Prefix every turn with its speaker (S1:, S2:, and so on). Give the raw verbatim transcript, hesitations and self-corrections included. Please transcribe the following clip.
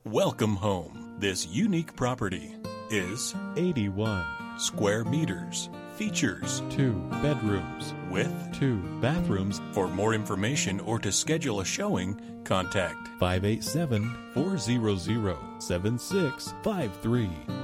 S1: Welcome home. This unique property is
S2: eighty-one
S1: square meters. Features
S2: two bedrooms
S1: with
S2: two bathrooms.
S1: For more information or to schedule a showing, contact
S2: five eight seven, four zero zero, seven six five three.